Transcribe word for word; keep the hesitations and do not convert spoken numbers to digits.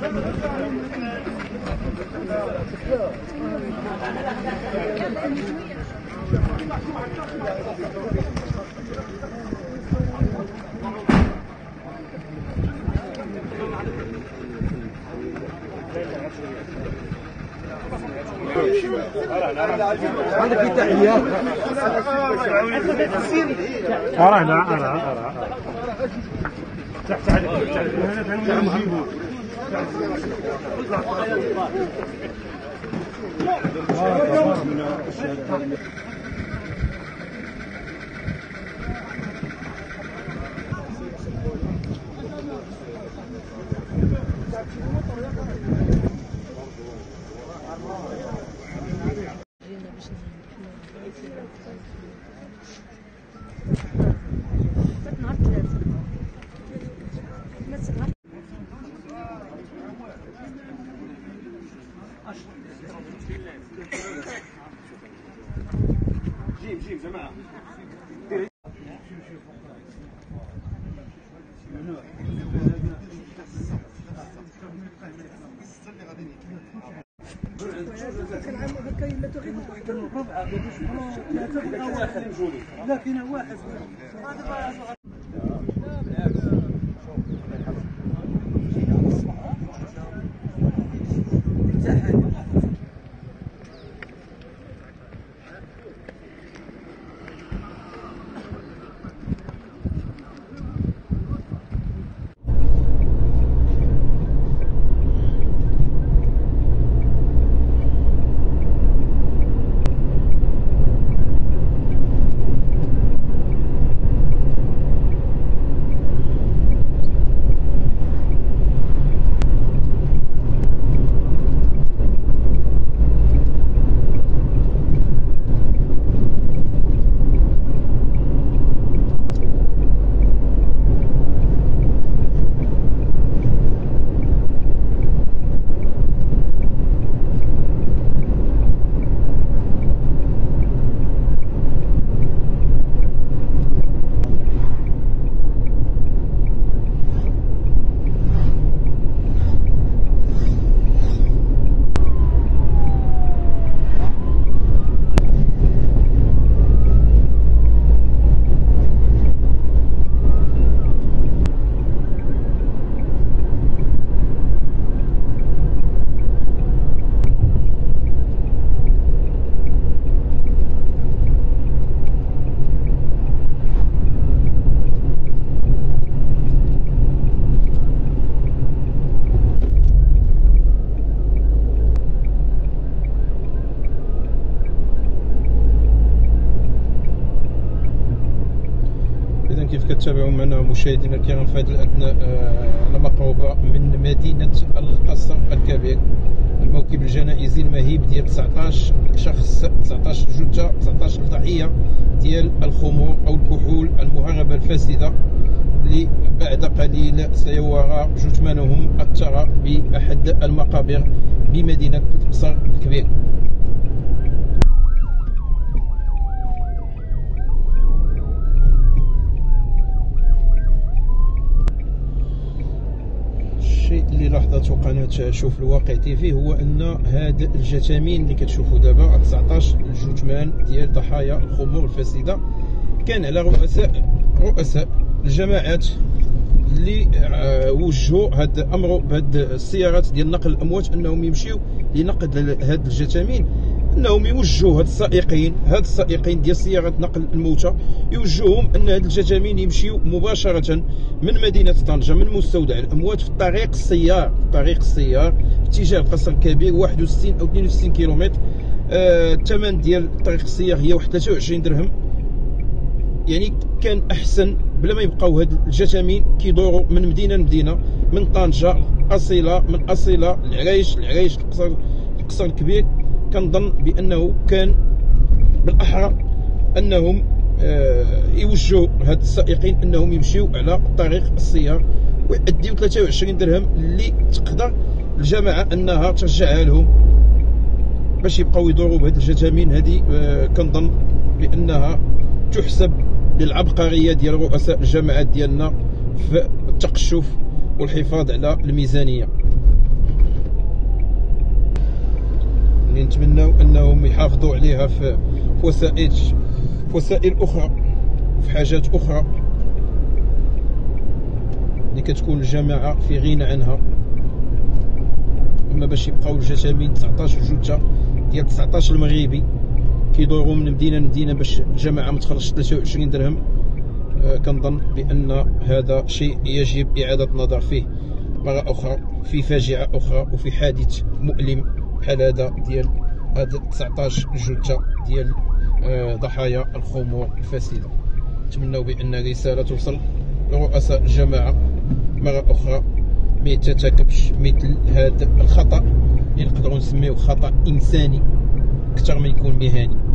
عندك في تحية أرى لا أرى أرى تحت عليك هنا نجيبه جيب جيب جماعة لا كاين واحد كيف كتابعوا معنا مشاهدينا الكرام في هذه الاثناء على مقربه من مدينه القصر الكبير. الموكب الجنائزي المهيب ديال تسعطاش شخص، تسعطاش جثه، تسعطاش ضحيه ديال الخمور او الكحول المهربه الفاسده، اللي بعد قليل سيوارى جثمانهم الثرى باحد المقابر بمدينه القصر الكبير. الشيء اللي لاحظته قناه شوف الواقع تيفي هو ان هاد الجثامين اللي كتشوفوا دابا تسعطاش جثمان ديال ضحايا الخمور الفاسده كان على رؤساء رؤساء الجماعات اللي وجهوا هاد الامر بهاد السيارات ديال نقل الاموات انهم يمشيو لنقل هاد الجثامين، انهم يوجهوا هاد السائقين هاد السائقين ديال سيارات نقل الموتى يوجهوهم ان هاد الجثامين يمشيو مباشره من مدينه طنجه من مستودع الاموات في الطريق السيار طريق السيار في اتجاه القصر الكبير واحد وستين او اثنين وستين كيلومتر. آه الثمن ديال طريق السيار هي واحد ثلاثة وعشرين درهم. يعني كان احسن بلا ما يبقاو هاد الجثامين كيدوروا من مدينه لمدينه، من طنجه اصيله، من اصيله العريش، العريش القصر القصر الكبير. كنظن بانه كان بالاحرى انهم آه يوجهوا هاد السائقين انهم يمشيو على طريق السيار ويأديو ثلاثة وعشرين درهم اللي تقدر الجماعه انها ترجعها لهم باش يبقاو يدوروا بهاد الجثامين هذه. آه كنظن بانها تحسب للعبقريه ديال رؤساء الجماعات ديالنا في التقشف والحفاظ على الميزانيه. اللي نتمناو انهم يحافظوا عليها في وسائل في وسائل اخرى، في حاجات اخرى اللي كتكون الجماعه في غنى عنها. اما باش يبقاو الجثامين تسعطاش جثه ديال تسعطاش المغربي كيدوروا من مدينه لمدينه باش الجماعه ما تخرجش ثلاثة وعشرين درهم، آه كنظن بان هذا شيء يجب اعاده النظر فيه مره اخرى، في فاجعه اخرى وفي حادث مؤلم بحال هذا ديال هاد تسعطاش جثه ديال آه ضحايا الخمور الفاسده. نتمنوا بان رساله توصل لرؤساء الجماعه مره اخرى ما يترتكبش مثل هذا الخطا اللي نقدروا نسميوه خطا انساني اكثر ما يكون مهني.